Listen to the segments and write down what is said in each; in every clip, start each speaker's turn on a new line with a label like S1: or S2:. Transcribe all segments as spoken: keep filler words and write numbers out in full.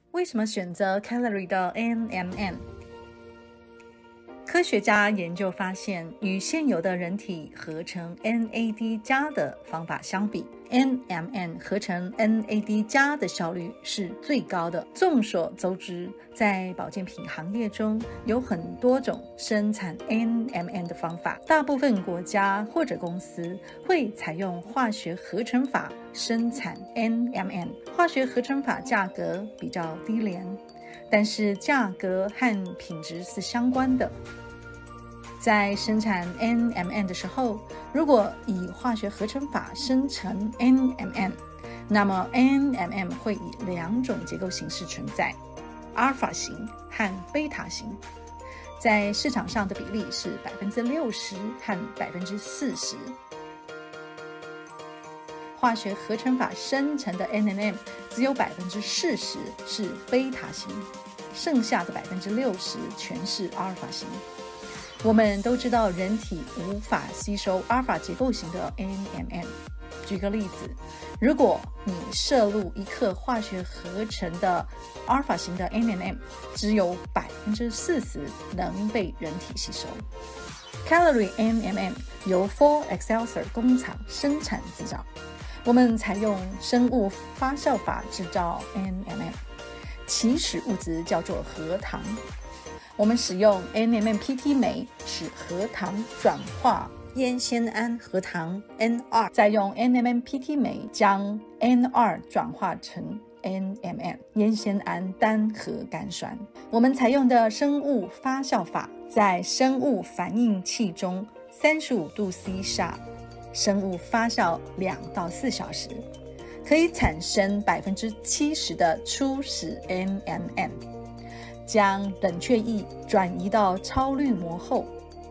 S1: 为什么选择 Calorie 的 N M N？ 科学家研究发现，与现有的人体合成 N A D 加的方法相比， N M N 合成 N A D 加的效率是最高的。众所周知，在保健品行业中有很多种生产 N M N 的方法，大部分国家或者公司会采用化学合成法生产 N M N。 化学合成法价格比较低廉，但是价格和品质是相关的。在生产 N M N 的时候，如果以化学合成法生成 N M N， 那么 N M N 会以两种结构形式存在，阿尔法型和贝塔型。在市场上的比例是 百分之六十 和 百分之四十。化学合成法生成的 N M N 只有 百分之四十 是贝塔型，剩下的 百分之六十 全是阿尔法型。我们都知道人体无法吸收阿尔法结构型的 N M N。 举个例子，如果你摄入一克化学合成的阿尔法型的 N M N， 只有 百分之四十 能被人体吸收。 Calorie N M N 由 Four Excelsior 工厂生产制造，我们采用生物发酵法制造 N M N， 起始物质叫做核糖。我们使用 N M N P T 酶使核糖转化烟酰胺核糖 N 二， 再用 N M N P T 酶将 N 二 转化成 N M N 烟酰胺单核苷酸。我们采用的生物发酵法，在生物反应器中三十五度 C 下生物发酵两到四小时，可以产生 百分之七十 的初始 N M N。将冷却液转移到超滤膜后，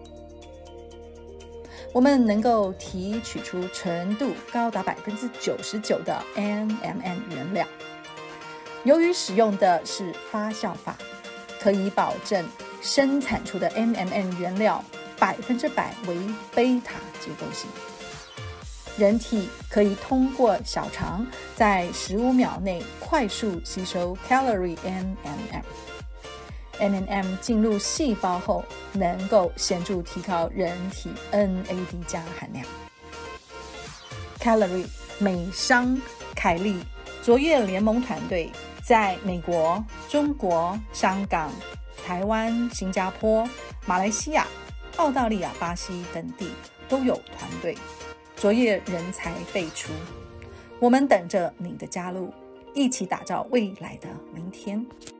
S1: 我们能够提取出纯度高达 百分之九十九 的 N M N 原料。由于使用的是发酵法，可以保证生产出的 N M N 原料百分之百为贝塔结构型。人体可以通过小肠在十五秒内快速吸收 Calorie N M N。N M N 进入细胞后，能够显著提高人体 N A D 加含量。Calorie 美商凯利卓越联盟团队在美国、中国、香港、台湾、新加坡、马来西亚、澳大利亚、巴西等地都有团队，卓越人才辈出。我们等着你的加入，一起打造未来的明天。